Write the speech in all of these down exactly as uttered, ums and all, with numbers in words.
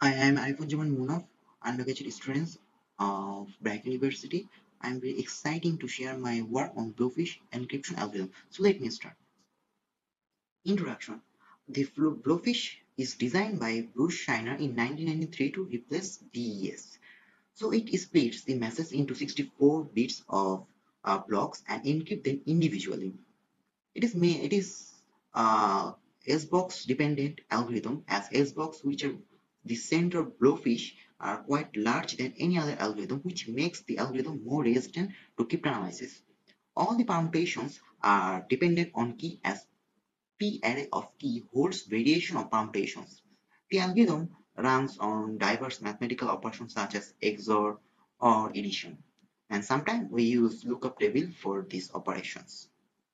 I am Arifujaman Munaf, undergraduate student of Bright University. I am very excited to share my work on Blowfish encryption algorithm. So let me start. Introduction. The Blowfish is designed by Bruce Shiner in nineteen ninety-three to replace D E S. So it splits the message into sixty-four bits of uh, blocks and encrypt them individually. It is made, it is uh, S-box dependent algorithm as S-box which are the center blowfish are quite large than any other algorithm, which makes the algorithm more resistant to cryptanalysis. All the permutations are dependent on key as P array of key holds variation of permutations. The algorithm runs on diverse mathematical operations such as X O R or addition, and sometimes we use lookup table for these operations.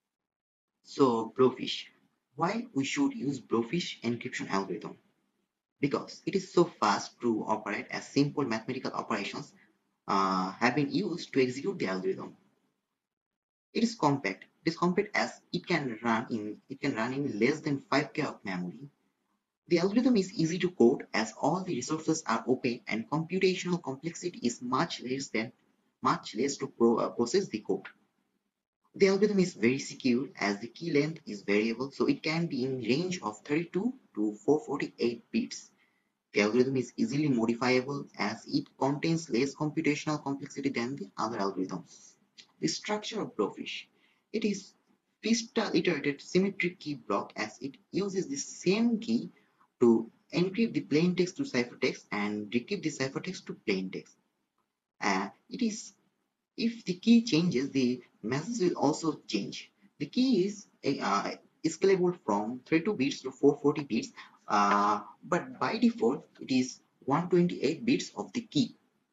So Blowfish. Why we should use Blowfish encryption algorithm? Because it is so fast to operate as simple mathematical operations uh, have been used to execute the algorithm. It is compact. It is compact as it can run in it can run in less than five K of memory. The algorithm is easy to code as all the resources are open and computational complexity is much less than much less to pro, uh, process the code. The algorithm is very secure as the key length is variable, so it can be in range of thirty-two to four forty-eight bits. The algorithm is easily modifiable as it contains less computational complexity than the other algorithms. The structure of Blowfish. It is crystal iterated symmetric key block as it uses the same key to encrypt the plain text to ciphertext and decrypt the ciphertext to plain text. Uh, it is if the key changes, the message will also change. The key is uh, scalable from thirty-two bits to four forty bits, uh, but by default, it is one hundred twenty-eight bits of the key.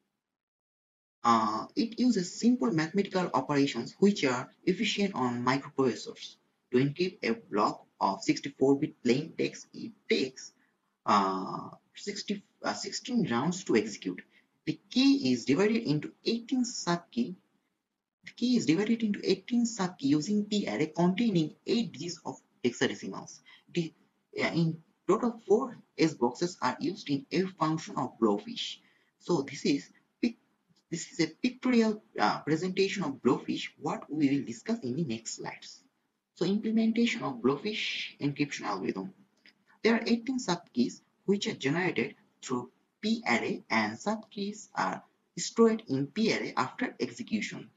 Uh, it uses simple mathematical operations which are efficient on microprocessors. To encrypt a block of sixty-four bit plain text, it takes uh, sixty, uh, sixteen rounds to execute. The key is divided into eighteen subkey the key is divided into eighteen subkeys using p-array containing eight digits of hexadecimals. The, uh, in total, four S boxes are used in every function of Blowfish. So this is this is a pictorial uh, presentation of Blowfish, what we will discuss in the next slides. So implementation of Blowfish encryption algorithm. There are eighteen subkeys which are generated through p-array and subkeys are stored in p-array after execution.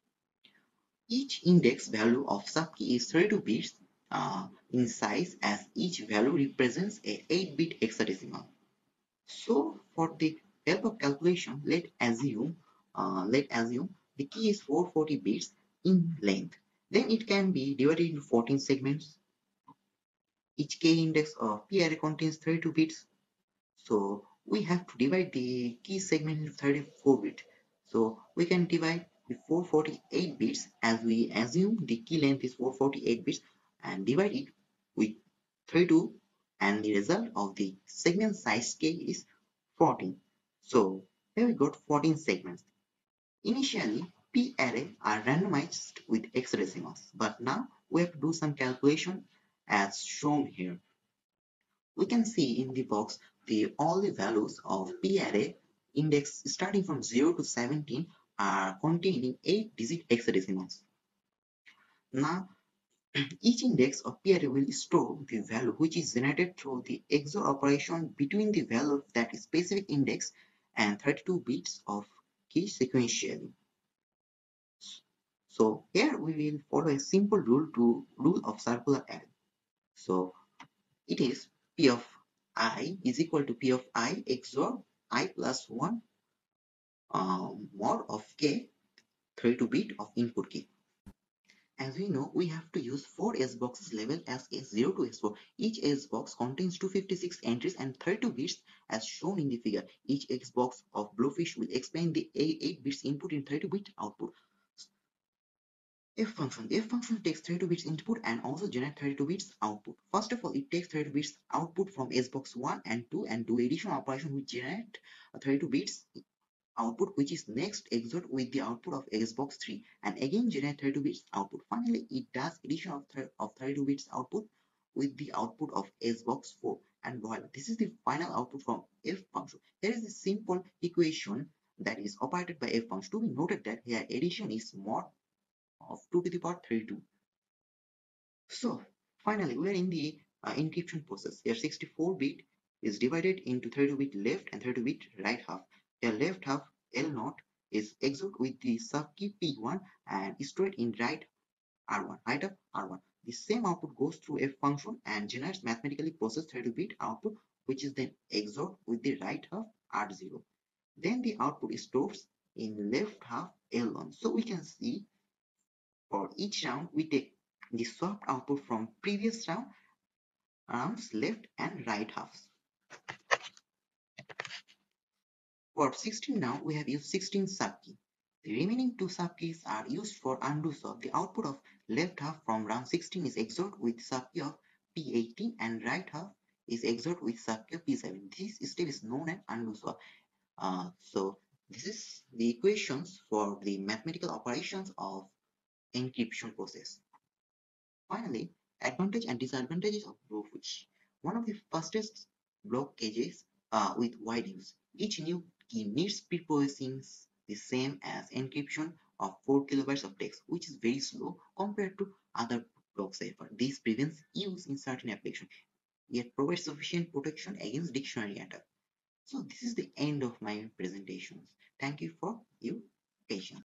Each index value of subkey is thirty-two bits uh, in size as each value represents a eight bit hexadecimal. So for the help of calculation, let assume uh, let assume the key is four hundred forty bits in length. Then it can be divided into fourteen segments. Each k index of p array contains thirty-two bits. So we have to divide the key segment into thirty-four bit. So we can divide the four hundred forty-eight bits as we assume the key length is four hundred forty-eight bits and divide it with thirty-two and the result of the segment size k is fourteen. So here we got fourteen segments. Initially, p array are randomized with hexadecimals, but now we have to do some calculation as shown here. We can see in the box the all the values of p array index starting from zero to seventeen are containing eight digit hexadecimals. Now each index of p array will store the value which is generated through the X O R operation between the value of that specific index and thirty-two bits of key sequentially. So here we will follow a simple rule to rule of circular array. So it is P of I is equal to P of I X O R I plus one um, mod of K thirty-two bit of input key. As we know, we have to use four S boxes labeled as S zero to S four. Each S box contains two hundred fifty-six entries and thirty-two bits as shown in the figure. Each S box of Blowfish will explain the eight bits input in thirty-two bit output. F function. The F function takes thirty-two bits input and also generates thirty-two bits output. First of all, it takes thirty-two bits output from S box one and two and do addition operation which generate thirty-two bits output which is next X O R with the output of S box three and again generate thirty-two bits output. Finally, it does addition of, of thirty-two bits output with the output of S box four and boil. This is the final output from F function. Here is a simple equation that is operated by F function. To be noted that here addition is mod of two to the power thirty-two. So finally, we are in the uh, encryption process. Here sixty-four bit is divided into thirty-two bit left and thirty-two bit right half. Here left half L zero is X O R with the subkey P one and stored in right R one, right of R one. The same output goes through F function and generates mathematically processed thirty-two bit output, which is then X O R with the right half R zero. Then the output stores in left half L one. So we can see for each round we take the swapped output from previous round rounds left and right halves. For sixteen now we have used sixteen subkey. The remaining two subkeys are used for undo swap. The output of left half from round sixteen is X O R with subkey of P eighteen and right half is X O R with subkey of P seven. This step is known as undo swap. Uh, so this is the equations for the mathematical operations of encryption process. Finally, advantage and disadvantages of Blowfish. One of the fastest block caches uh, with wide use. Each new key needs pre-processing the same as encryption of four kilobytes of text, which is very slow compared to other block cipher. This prevents use in certain applications, yet provides sufficient protection against dictionary attack. So this is the end of my presentations. Thank you for your patience.